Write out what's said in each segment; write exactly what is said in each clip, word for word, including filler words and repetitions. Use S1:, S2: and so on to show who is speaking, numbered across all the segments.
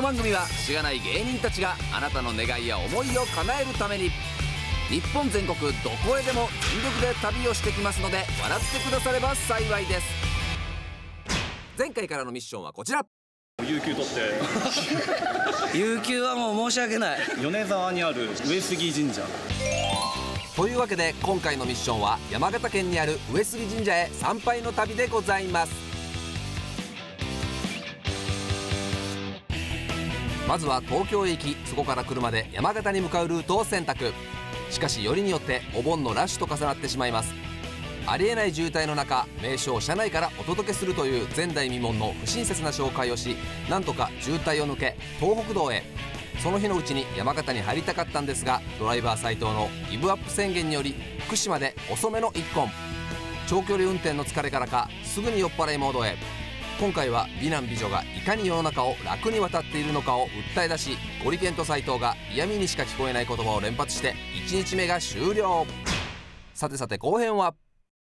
S1: の番組はしがない芸人たちがあなたの願いや思いを叶えるために日本全国どこへでも全力で旅をしてきますので笑ってくだされば幸いです。前回からのミッションはこちら。
S2: 有給取って
S3: 有給はもう申し訳ない。
S2: 米沢にある上杉神社
S1: というわけで今回のミッションは山形県にある上杉神社へ参拝の旅でございます。まずは東京へ行き、そこから車で山形に向かうルートを選択。しかしよりによってお盆のラッシュと重なってしまいます。ありえない渋滞の中、名所を車内からお届けするという前代未聞の不親切な紹介をし、なんとか渋滞を抜け東北道へ。その日のうちに山形に入りたかったんですが、ドライバー斉藤のギブアップ宣言により福島で遅めの一本。長距離運転の疲れからかすぐに酔っ払いモードへ。今回は美男美女がいかに世の中を楽に渡っているのかを訴え出し、ゴリケンと斉藤が嫌味にしか聞こえない言葉を連発していちにちめが終了。さてさて後編は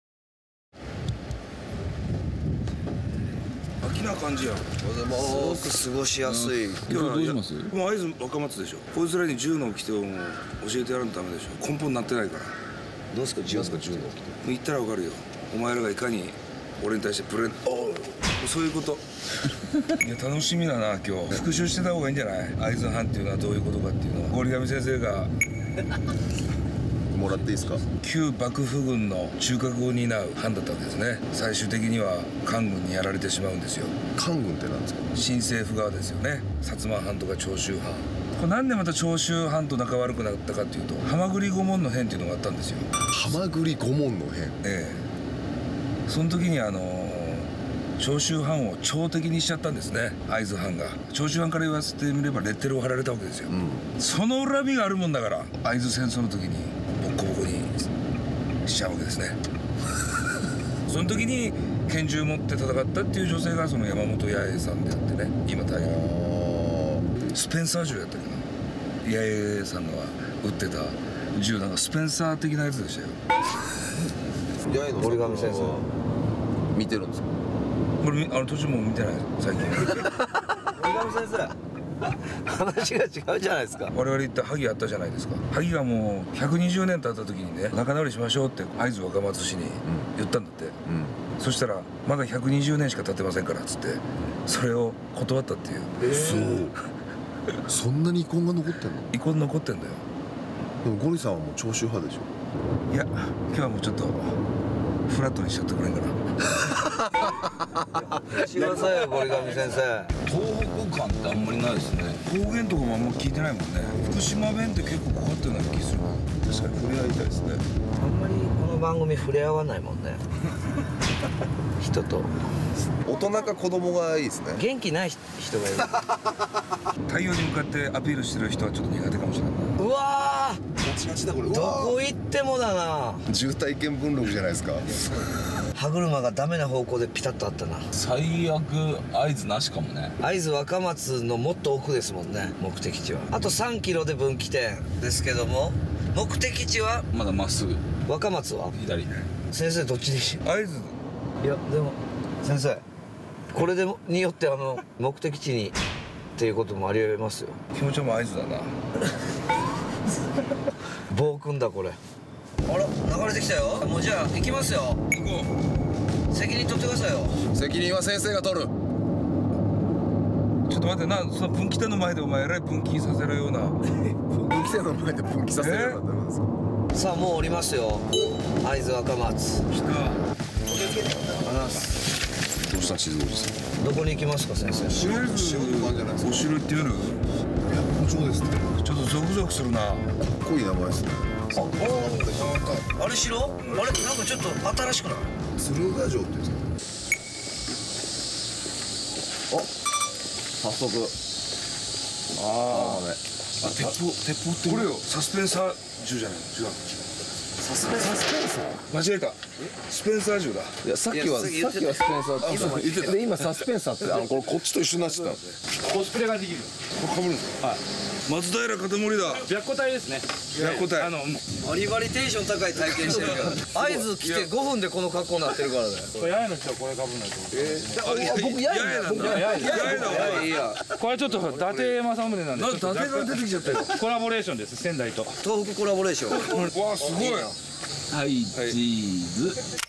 S4: 秋な感じやん。
S3: すごく過ごしやすい。
S4: 今日はどうします？もう会津若松でしょ。こいつらに銃の掟をもう教えてやらんとダメでしょ。根本になってないから。
S3: どうすか銃の掟。
S4: 言ったらわかるよ。お前らがいかに俺に対してプレンそういうこといや楽しみだな。今日復習してた方がいいんじゃない？会津藩っていうのはどういうことかっていうのは。堀上先生が
S5: もらっていいですか？
S4: 旧幕府軍の中核を担う藩だったわけですね。最終的には官軍にやられてしまうんですよ。
S5: 官軍って何ですか？
S4: 新政府側ですよね。薩摩藩とか長州藩。これなんでまた長州藩と仲悪くなったかっていうと、蛤御門の変っていうのがあったんですよ。
S5: 蛤御門の変。
S4: ええ。その時にあの長州藩を朝敵にしちゃったんですね、会津藩が。長州藩から言わせてみればレッテルを貼られたわけですよ、うん、その恨みがあるもんだから会津戦争の時にボッコボコにしちゃうわけですねその時に拳銃持って戦ったっていう女性がその山本八重さんであってね、今大変スペンサー銃やったっけな、八重さんが撃ってた銃なんかスペンサー的なやつでしたよ
S5: 八重の
S3: 森上先生
S5: 見てるんですか？
S4: これあの途中もう見てない最近
S3: 森上先生話が違うじゃないですか。
S4: 我々言った萩あったじゃないですか。萩がもうひゃくにじゅうねん経った時にね、仲直りしましょうって会津若松市に言ったんだって、うん、そしたらまだひゃくにじゅうねんしか経ってませんからっつってそれを断ったっていう。
S5: えー、そうそんなに遺恨が残ってんの？
S4: 遺恨残ってんだよ。
S5: でもゴリさんはもう長州派でしょ？
S4: いや今日はもうちょっとフラットにしちゃってくれんかな
S3: 知らさいよゴリガミ先生。
S4: 東北感ってあんまりないですね。方言とかもあんま聞いてないもんね。福島弁って結構かかってるような気する。
S5: 確かに触れ合いたいですね。
S3: あんまりこの番組触れ合わないもんね人と。
S5: 大人か子供がいいですね。
S3: 元気ない人がいる
S4: 太陽に向かってアピールしてる人はちょっと苦手かもしれない。
S3: うわー
S5: ガチガチだこれ。
S3: どこ行ってもだな。
S5: 渋滞見聞録じゃないですか。
S3: 歯車がダメな方向でピタッとあったな。
S6: 最悪合図なしかもね。
S3: 会津若松のもっと奥ですもんね、目的地は。あとさんキロで分岐点ですけども、目的地は
S6: まだまっすぐ。
S3: 若松は
S6: 左。
S3: 先生どっちで
S4: 会津。
S3: いやでも先生これでもによってあの目的地にっていうこともありえますよ。
S4: 気持ちはもう会津だな
S3: 暴君だこれ。あら流れてきたよ。もうじゃあ行きますよ。
S4: 行こ
S3: う。責任取ってくださいよ。
S5: 責任は先生が取る。
S4: ちょっと待ってな、その分岐点の前でお前えらい分岐させるような
S5: 分岐点の前で分岐させるようなってなんですか？
S3: さあもう降りますよ、会津若松。
S4: 来た。
S5: どうした静岡さん。
S3: どこに行きますか先生？
S4: とりあえずお城行ってみる？
S5: 八方町ですね。
S4: ちょっとゾクゾクするな。か
S5: っこいい名前ですね。
S3: あ、おあれ城？あれなんかちょっと新しくない？
S5: 鶴ヶ城っていうんですか？あ、早速。ああね。
S4: あ、鉄砲、鉄砲ってこれよ。サスペンサー銃じゃないの？違う。
S5: サスペンサー。
S4: 間違えた。スペンサー銃だ。
S5: いやさっきはさっきはスペンサーって言ってた。で今サスペンサーってあのこれこっちと一緒になってたんですね。
S6: コスプレができる。
S4: これ被るんですか？
S6: はい。
S4: 松平片森だ。
S2: 白虎隊ですね。
S4: 白虎隊。
S2: あの
S3: バリバリテンション高い体験してるけど合図来てごふんでこの格好になってるからね。
S2: これ八重の人はこれかぶんないと。
S3: 僕や
S4: ややなんだ。ややだ。
S3: いいや
S2: これちょっと伊達政宗なんで。
S4: なんか伊達が出てきちゃったよ。
S2: コラボレーションです仙台と。
S3: 東北コラボレーション。
S4: わあすごい。
S6: はいチーズ。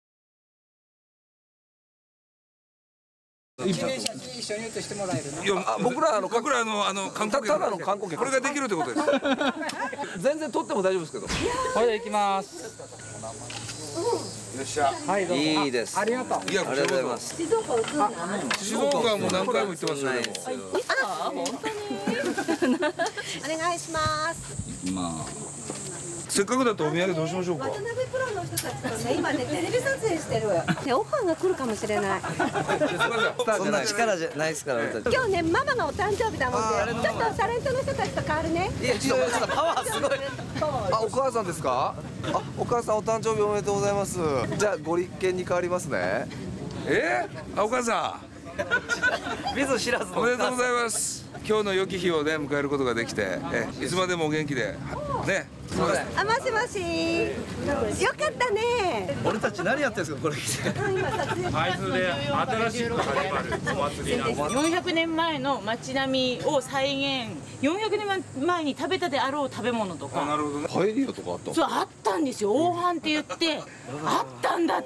S7: 記念写真一緒に写してもらえるの。
S4: いや
S1: あ僕らあの
S4: 僕らあのあの観光客
S1: ただの観光客
S4: これができるってことです。
S1: 全然撮っても大丈夫ですけど。
S2: はい行きます。
S4: よっしゃ。
S2: はいどうぞ。
S3: いいです。
S7: ありがとう。
S4: いや
S3: ありがとうございます。
S8: 静岡映んの？
S4: 静岡はもう何回も行ってますよ。でも
S8: あ、本当に。お願いします。
S6: まあ
S4: せっかくだとお土産どうしましょうか。
S8: 渡辺プロの人たちとね、今ねテレビ撮影してる。ね、オファーが来るかもしれない。
S3: そんな力じゃないですから俺たち。
S8: 今日ねママがお誕生日だもんで、ちょっとタレントの人たちと変わるね。
S3: いやちょっとパワーすごい。
S1: あ、お母さんですか？あ、お母さんお誕生日おめでとうございます。じゃあご立憲に変わりますね。
S4: えー、あお母さ
S3: 見ず知らず
S4: ん
S3: の
S4: おめでとうございます。今日の良き日をね迎えることができて、えいつまでもお元気でね。
S8: あ、もしもし。よかったね。
S3: 俺たち何やってんですかこれ着て。
S8: 今撮影。
S2: 会津で新しく始まるお祭りなんです。
S9: よんひゃくねんまえの街並みを再現、よんひゃくねんまえに食べたであろう食べ物とか、
S4: なるほどね。
S1: パエリアとかあったの？
S9: そうあったんですよ。黄飯って言ってあったんだって。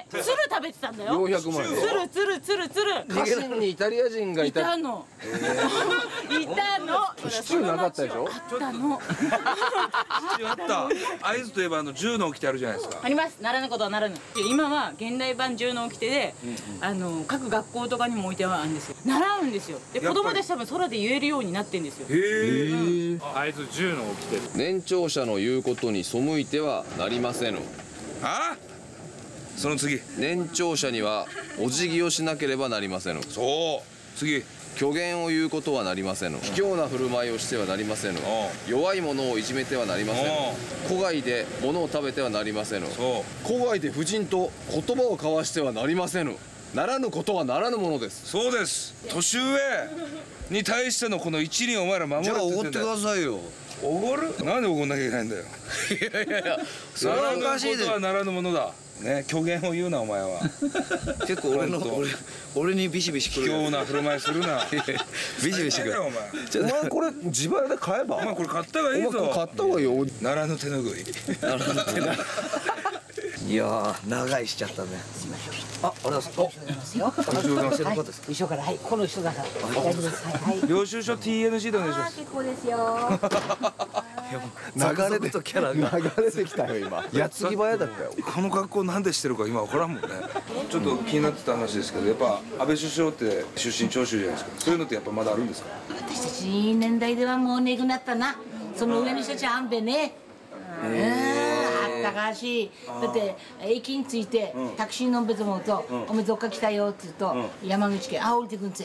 S9: つる食べてたんだよ。
S1: よんひゃくまえ
S9: つるつるつるつる。
S1: 家臣にイタリア人がい
S9: い
S1: た。
S9: たの。いたの。
S1: シチューなかったでしょ？
S9: あったの。
S4: あった。会津といえばあの銃の掟あるじゃないですか。
S9: あります。ならぬことはならぬ。今は現代版銃の掟で、あの各学校とかにも置いてあるんですよ。習うんですよ。で子供たち多分空で言えるようになってんですよ。
S4: へえ。
S2: 会津銃の掟。
S1: 年長者の言うことに背いてはなりませぬ。
S4: あ？その次。
S1: 年長者にはお辞儀をしなければなりませぬ。
S4: そう。次。
S1: 虚言を言うことはなりませぬ。卑怯な振る舞いをしてはなりませぬ。弱い者をいじめてはなりませぬ。戸外で物を食べてはなりませぬ。
S4: そう
S1: 戸外で夫人と言葉を交わしてはなりませぬ。ならぬことはならぬものです。
S4: そうです。年上に対してのこの一輪お前ら守れって
S3: じゃあおごってく
S4: 言ってんだよ。
S3: ださいよ。
S4: おごる？なんでおごんなきゃいけないんだよ。
S3: いやいやいやそれはおかしいで
S4: ならぬことはならぬものだ。ね、虚言を言うなお前は。
S3: 結構俺の俺俺にビシビシくる。
S4: 卑怯な振る舞いするな。
S3: ビシビシくる。
S4: お前。
S1: お前これ自腹で買えば？
S4: お前これ買った方がいいぞ。
S1: お前買った方がいいよ。
S4: ならぬ手ぬぐい。
S3: なるほどね。いやー長いしちゃったね。あ、ありがとうございます。
S9: よ。
S3: はい、
S9: 後ろからはいこの人だから大丈夫です。はいはい。
S4: 領収書 ティーエヌジー でお願いしま
S9: あ
S4: す。
S9: 結構ですよ。
S3: 流れてとキャラが
S1: 流れてきたよ今。矢継ぎ早だったよ。
S4: この格好なんでしてるか今分からんもんね。ちょっと気になってた話ですけど、やっぱ安倍首相って出身長州じゃないですか。そういうのってやっぱまだあるんですか。
S9: 私たち年代ではもうねぐなったな。その上の人たちはあんべね。あったかしだって駅に着いてタクシーのんべと思うと「おめどっか来たよ」って言うと山口県「あ降りてくんぜ」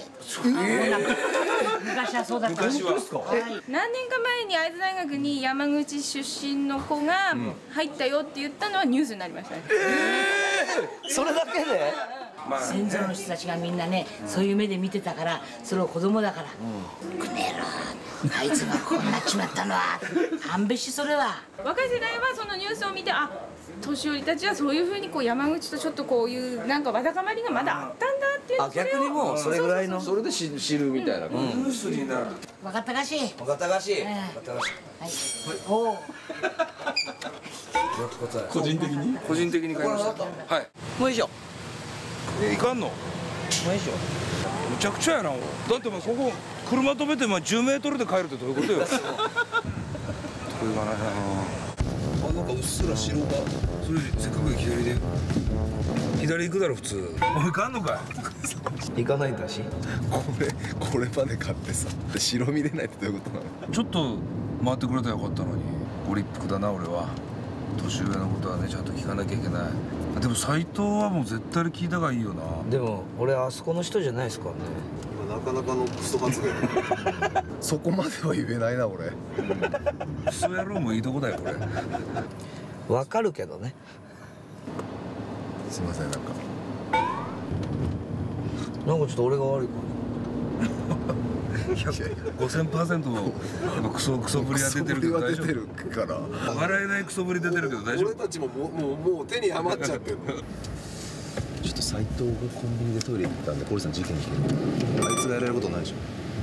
S9: 昔はそうだった。
S4: 昔は。
S10: 何年か前に会津大学に山口出身の子が入ったよって言ったのはニュースになりましたね。
S3: それだけで
S9: 先祖の人たちがみんなねそういう目で見てたからそれを子供だから「くねえろあいつがこうなっちまったのは勘弁しそれは」
S10: 若い世代はそのニュースを見てあ年寄りたちはそういうふうにこう山口とちょっとこういうなんかわだかまりがまだあったんだっていう
S3: あ逆にもうそれぐらいの
S1: それで知知るみたいな。
S4: ニュースになる。
S9: 分かったかし
S3: お方がし
S9: ええはいおお
S6: 個人的に
S4: 個人的に買いました。はい。
S3: もういいじゃんも
S4: えいかんの？
S3: ういいじゃん
S4: むちゃくちゃやな。だってもうそこ車止めてまあじゅうメートルで帰るってどういうことよ。得意がないな。
S1: あ、なんかうっすら白が。
S4: それせっかく左で左行くだろ普通。お前買んのかい。
S3: 行かないんだし
S5: これこれまで買ってさ白見れないってどういうことなの？
S4: ちょっと回ってくれたらよかったのに。ご立腹だな俺は。年上のことはねちゃんと聞かなきゃいけない。でも斎藤はもう絶対に聞いた方がいいよな。
S3: でも俺あそこの人じゃないですからね。
S5: なかなかのクソ発言そこまでは言えないな俺。
S4: クソ野郎もいいとこだよこれ。
S3: わかるけどね。
S5: すいませんなんか
S3: なんかちょっと俺が悪いか
S4: ごせんパーセントクソクソぶりは出てるけど大丈
S5: 出てるから
S4: 夫？笑えないクソぶり出てるけど大丈夫？
S5: 俺たちももうもうもう手に余っちゃってるちょっと斎藤がコンビニでトイレ行ったんで、コリさん事件に聞いてあいつがやれることないでし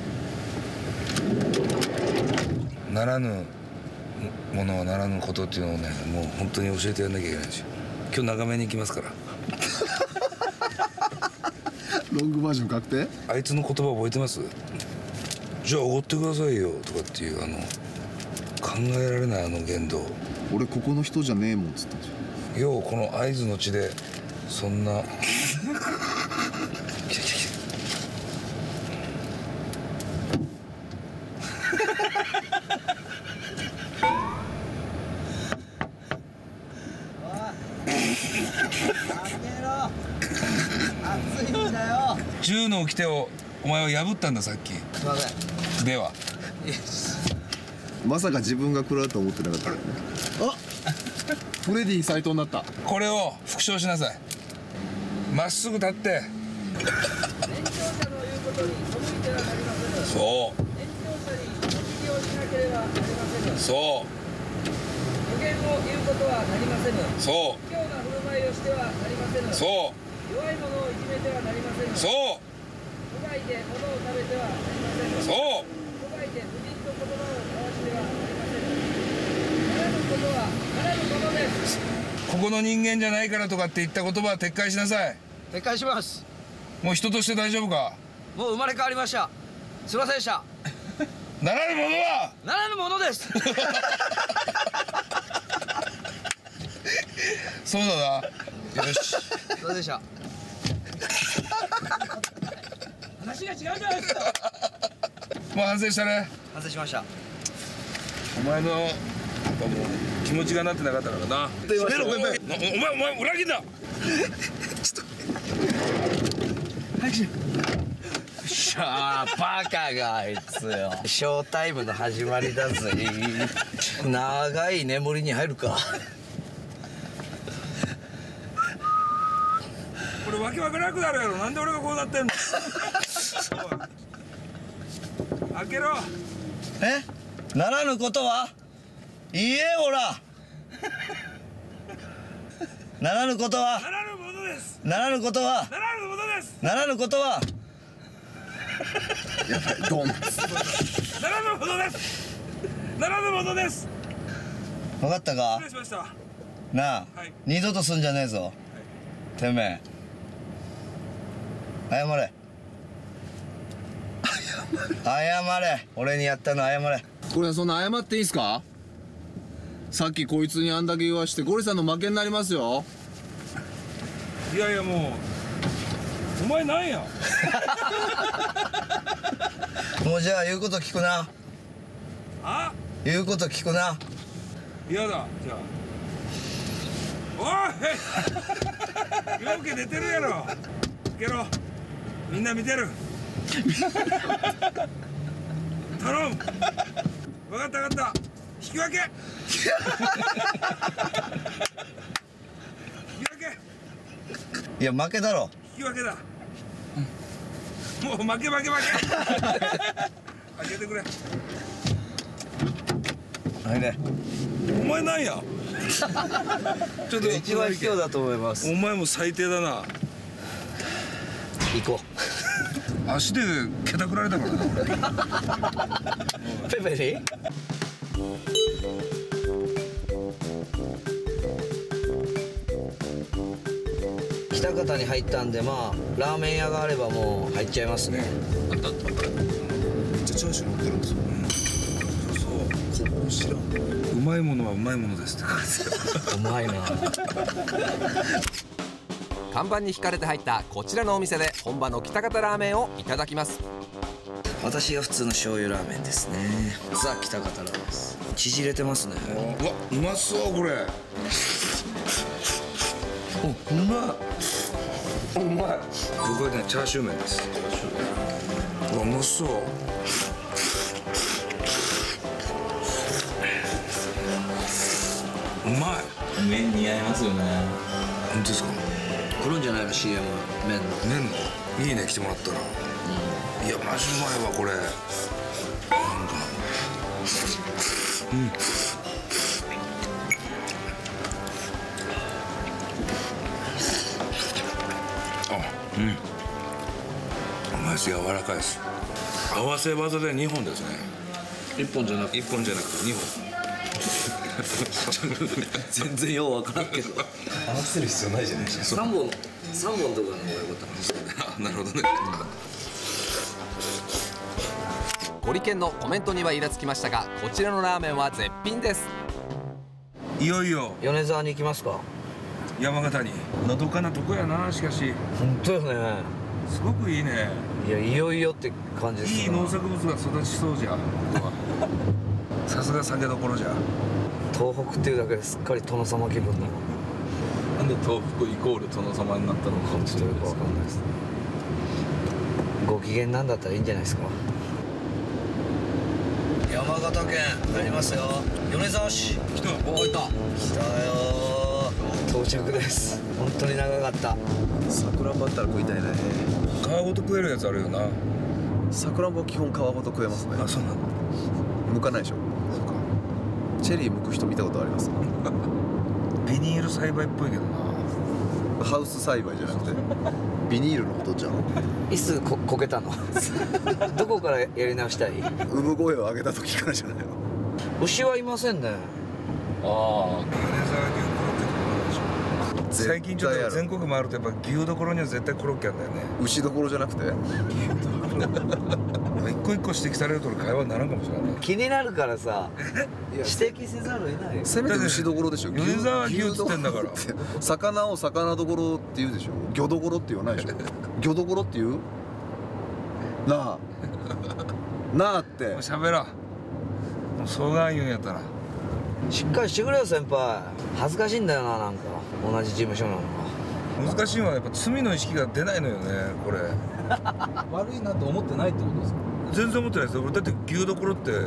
S5: ょ。
S4: ならぬものはならぬことっていうのをね、もう本当に教えてやんなきゃいけないんですよ。今日長めに行きますから
S5: ロングバージョン確定？
S4: あいつの言葉覚えてます？じゃあおごってくださいよとかっていうあの考えられないあの言動。
S5: 俺ここの人じゃねえもんっつったんですよ。
S4: ようこの会津の地でそんな来た来た来た
S3: 暑いんだよ。
S4: 銃の掟をお前は破ったんださっき。
S3: すいません。
S4: では
S5: まさか自分が食らうと思ってなかったよね。あフレディ斎藤になった。
S4: これを復唱しなさい。まっすぐ立ってそうそう
S11: 予言を言うことはなりませぬ。
S4: そう
S11: 卑怯な振る舞いをしてはなりませぬ。
S4: そう
S11: 弱い者をいじめてはなりませぬ。
S4: そう
S11: 無害で物を食べてはなりませぬ。
S4: そう
S11: 無害で不憫と言葉を交わしてはなりませぬ。ならぬことはならぬものです。
S4: ここの人間じゃないからとかって言った言葉は撤回しなさい。
S3: 撤回します。
S4: もう人として大丈夫か？
S3: もう生まれ変わりました。すいませんでした。
S4: ならぬものは
S3: ならぬものです
S4: そうだな。よし。
S3: すいませんでした。
S11: 話が違うじゃないですか。
S4: もう反省したね。
S3: 反省しました。
S4: お前のやっぱもう気持ちがなってなかったからな。
S5: 閉めろごめんごめん。
S4: お前お前裏切んな。
S5: ちょっと
S3: 早くしよっしゃーバカがあいつよ。ショータイムの始まりだぜ。長い眠りに入るか。
S4: これわけわからなくなるやろ。なんで俺がこうなってんの開けろ。
S3: えならぬことは言えほらならぬことは
S4: ならぬものです。
S3: ならぬことは
S4: ならぬものです。
S3: ならぬことは
S5: やばいドン。
S4: ならぬものです。ならぬものです。
S3: 分かったか
S4: 失礼しました。
S3: なあ、
S4: はい、
S3: 二度とすんじゃねえぞ、はい、てめえ謝れ謝れ。俺にやったの謝れ。
S5: これそんな謝っていいんすか？さっきこいつにあんだけ言わしてゴリさんの負けになりますよ。
S4: いやいやもうお前なんや
S3: もうじゃあ言うこと聞くな。
S4: あ
S3: 言うこと聞くな。
S4: 嫌だじゃあおいようけ出てるやろ。けろみんな見てる頼む。分かった分かった引き分け引き分け。
S3: いや負けだろ。
S4: 引き分けだ、うん、もう負け負け負け開けてくれ。
S3: はいね。
S4: お前なんやちょっと
S3: 一番卑怯だと思います。
S4: お前も最低だな。
S3: 行こ
S4: う足で蹴たくられたからな
S3: 俺ペペリ北方に入ったんで、まあラーメン屋があればもう入っちゃいますね。
S5: あったあったあった。めっちゃチャーシュー乗ってるんですよ、うん、そうここ知らん。
S4: うまいものはうまいものですって
S3: うまいな
S1: 看板に惹かれて入ったこちらのお店で本場の北方ラーメンをいただきます。
S3: 私が普通の醤油ラーメンですね。ザ・北方ラーメンです。縮れてますね。
S4: うわうまそうこれ。
S3: おうま
S4: い。うまい。僕はねチャーシュー麺です。うわうまそう。うまい。
S6: 麺似合いますよね。
S4: 本当ですか。
S3: 来るんじゃないの シーエム 麺の。
S4: 麺のいいね来てもらったら。 いやマジうまいわこれ。なんかうんあうんうまいです。柔らかいです。合わせ技でにほんですね。
S3: 一本じゃなくて
S4: いっぽんじゃなくてにほん
S3: 全然よう分からんけど
S5: 合わせる必要ないじゃないですか。
S3: さんぼんさんぼんとかの方がよかった
S4: なるほどね。
S1: ゴリケンのコメントにはイラつきましたが、こちらのラーメンは絶品です。
S4: いよいよ
S3: 米沢に行きますか。
S4: 山形にのどかなとこやな。しかし
S3: 本当よね。
S4: すごくいいね。
S3: いやいよいよって感じです。
S4: いい農作物が育ちそうじゃん。さすが酒どころじゃ。
S3: 東北っていうだけですっかり殿様気分だ。
S6: なんで東北イコール殿様になったのかも
S3: ちょっとよくわかんないですね。ご機嫌なんだったらいいんじゃないですか。山形県入りますよ。米沢市。
S4: 来た。おいた。
S3: 来たよ。到着です。本当に長かった。
S5: さくらんぼあったら食いたいね。
S4: 皮ごと食えるやつあるよな。
S5: さくらんぼは基本皮ごと食えますね。
S4: あ、そうなんだ。
S5: 剥かないでしょ。そうか。チェリー剥く人見たことあります。
S4: ビニール栽培っぽいけどな。
S5: ハウス栽培じゃなくてビニールのことじゃん。
S3: いつここけたのどこからやり直したい。
S5: 産声を上げた時からじゃないの。
S3: 牛はいませんね。
S6: ああ
S4: 米沢牛コロッケとかでしょ。最近ちょっと全国回るとやっぱ牛どころには絶対コロッケあんだよね。
S5: 牛どころじゃなくて
S4: 一個一個指摘されると会話にならんかもしれない。
S3: 気になるからさ指摘せざるを得ない。
S5: せめて牛どころでしょ。
S4: 米沢牛っつってんだから。
S5: 魚を魚どころって言うでしょ。魚どころって言わないでしょ。魚どころって言うなあなあって
S4: 喋らん。もう双眼言うんやったら
S3: しっかりしてくれよ先輩。恥ずかしいんだよな。なんか同じ事務所なのが。
S4: 難しいのはやっぱ罪の意識が出ないのよねこれ。
S6: 悪いなと思ってないってことですか。
S4: 全然思ってないですよ。俺だって牛どころって悪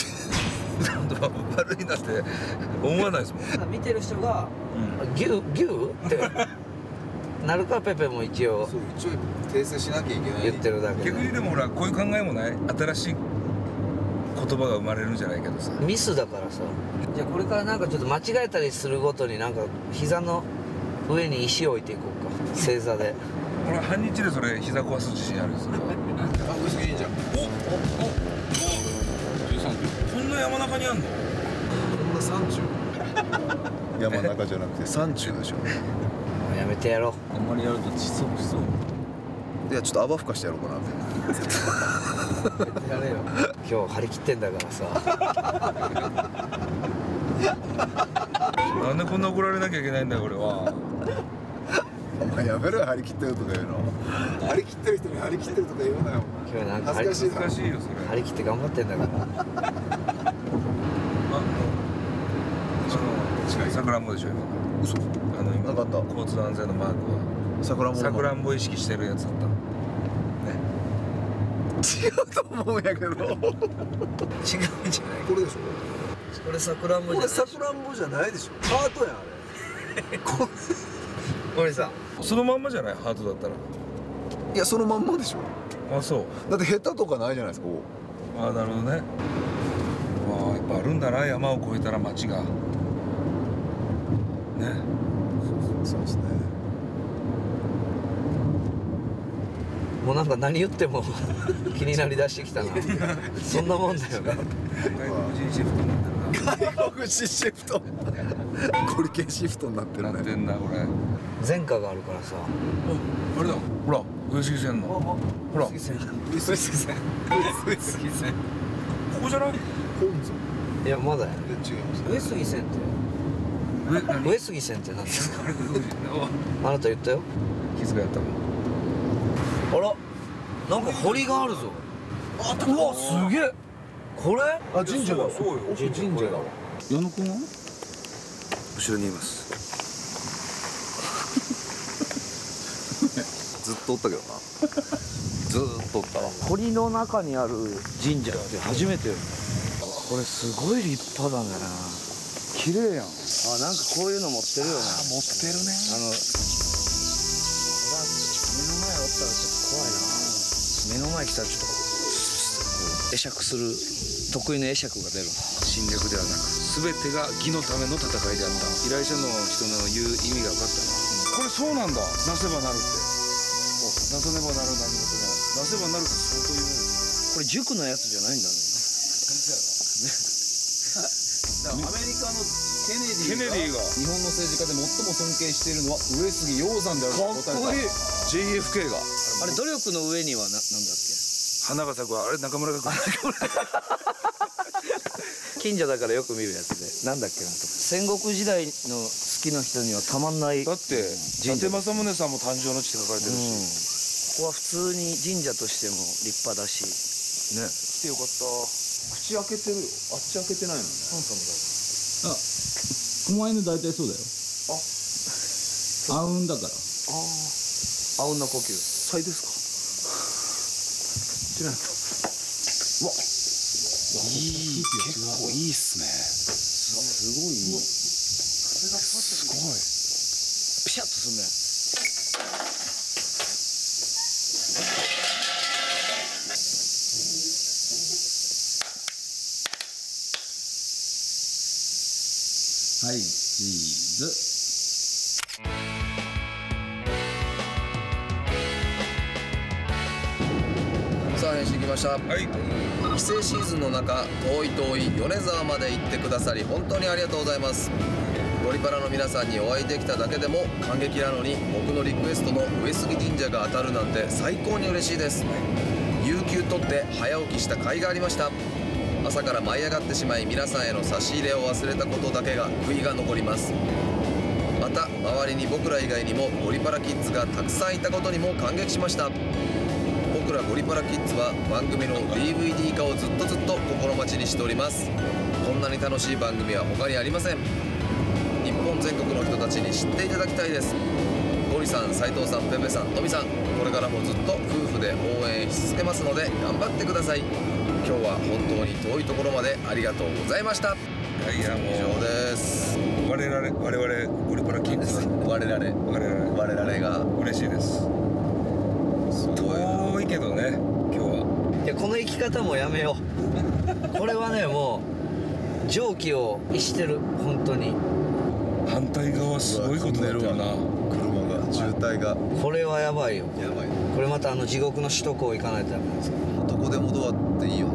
S4: いなって思わないですもん。
S3: 見てる人が「牛牛?」ってなるからペペも一応
S5: そう一応訂正しなきゃいけない
S3: 言ってるだけで。
S4: 逆にでもほらこういう考えもない新しい言葉が生まれるんじゃないけどさ。
S3: ミスだからさ。じゃあこれからなんかちょっと間違えたりするごとになんか膝の上に石を置いていこうか。正座で。
S4: 俺は半日でそれ膝壊す自信あるんですよ。
S5: あ、ウイスキーいいじゃん。
S4: おおおじゅうさんキロ。こんな山中にあんの。
S5: こんな山中山中じゃなくて山中でしょ。
S3: やめてやろう。
S6: あんまりやると窒息しそう。
S5: いやちょっと泡吹かしてやろうかな。
S3: やれよ。今日張り切ってんだからさ。
S4: なんでこんな怒られなきゃいけないんだよ俺は。
S5: お前やめろよ張り切ってるとか言うの。張り切ってる人に張り切ってるとか言うなよ。
S3: 今日なんか
S5: 恥ずかしいな。
S4: 難しいよそれ。
S3: 張り切って頑張ってんだから。
S4: さくらんぼでしょ今。
S5: 嘘。
S4: あの今
S5: なかった
S4: 交通安全のマークは
S5: さくらんぼの
S4: さくらんぼ意識してるやつだったね。
S5: 違うと思うんやけど。違うんじゃない。
S3: こ
S5: れでしょ。
S3: れさくらんぼじゃない。
S5: これさくらんぼじゃないでしょ。ハートやんあれ。こ
S3: 森さん。
S4: そのまんまじゃないハートだったら。
S5: いやそのまんまでしょ。
S4: あそう。
S5: だってヘタとかないじゃないですか。こ
S4: ああなるほどね。わあやっぱあるんだな山を越えたら町が。ね。
S5: うそうですね。
S3: もうなんか何言っても気になりだしてきたな。そんなもんだよね。
S4: 外国人シフトになったな。
S5: 外国人シフト。ゴリケンシフトになってるね。
S4: なってんだこれ。
S3: 前科があるからさ。
S4: あれだ。ほら上杉線の。ほら。
S5: 上杉線。上杉線。上杉線。
S4: ここじゃない？
S3: いやまだや。
S5: 違います。
S3: 上杉線って。上杉線って何ですか？あなた言ったよ。
S4: 気づかやったもん。
S3: あら、なんか堀があるぞ。あ、うわ、すげえ。これ？
S5: あ、神社だ。そうよ。
S3: 神社だわ。
S6: 矢野くんは？
S5: 後ろにいます。ずっとおったけどな。ずーっとおったわ。
S3: 堀の中にある神社って初めてよ。これすごい立派だね。
S6: 綺麗やん。あ、
S3: なんかこういうの持ってるよね。
S4: 持ってるね。
S3: あの目の前おったらちょっと怖いな。 目の前来たらちょっとこう会釈する得意の会釈が出る。
S4: 侵略ではなく全てが義のための戦いであった。依頼者の人の言う意味が分かったな。これそうなんだ。なせばなるって。なさねばなる何事もなせばなるって相当有名です。
S3: これ塾のやつじゃないんだね。
S5: アメリカのケネ
S4: ケネディが
S5: 日本の政治家で最も尊敬しているのは上杉鷹山であると答えた。
S3: かっこいい。
S4: ジェイエフケー が
S3: あれ努力の上にはな、なんだっけ。
S4: 花が咲くはあれ中村が来る。
S3: 近所だからよく見るやつで、なんだっけなと。戦国時代の好きな人にはたまんない。
S4: だって伊達政宗さんも誕生の地って書かれてるし、
S3: ここは普通に神社としても立派だし
S5: ね。来てよかった。口開けてるよ。あっち開けてないのね。ハンサムだ。
S6: あ、お前の大体そうだよ。あ、あうんだから。
S3: あうんの呼吸。
S5: 最ですか。知らんか。うわ。
S4: いい、結構いいっすね。
S5: すごい。
S4: すごい。
S3: ピシャッとすんね。
S6: はい、チーズ。
S1: さあ編集来ました。
S4: はい。
S1: 帰省シーズンの中、遠い遠い米沢まで行ってくださり本当にありがとうございます。ゴリパラの皆さんにお会いできただけでも感激なのに、僕のリクエストの上杉神社が当たるなんて最高に嬉しいです。有給取って早起きした甲斐がありました。朝から舞い上がってしまい、皆さんへの差し入れを忘れたことだけが悔いが残ります。また周りに僕ら以外にもゴリパラキッズがたくさんいたことにも感激しました。僕らゴリパラキッズは番組の ディーブイディー 化をずっとずっと心待ちにしております。こんなに楽しい番組は他にありません。日本全国の人たちに知っていただきたいです。ゴリさん、斉藤さん、ペペさん、トミさん、これからもずっと夫婦で応援し続けますので頑張ってください。今日は本当に遠いところまでありがとうございました。
S4: いやもう
S1: 以上です。
S4: 我々我々ゴリパラキッズ
S1: 我々
S4: 我々
S1: 我々が
S4: 嬉しいです。遠いけどね今日は。
S3: いや、この生き方もやめよう。これはね、もう常軌を逸してる。本当に
S4: 反対側すごいことだったよな。
S5: 車が渋滞が。
S3: これはやばいよ。
S5: やばい。
S3: これまたあの地獄の首都高行かないとダメなんですか。
S5: どこでもドアっていいよね。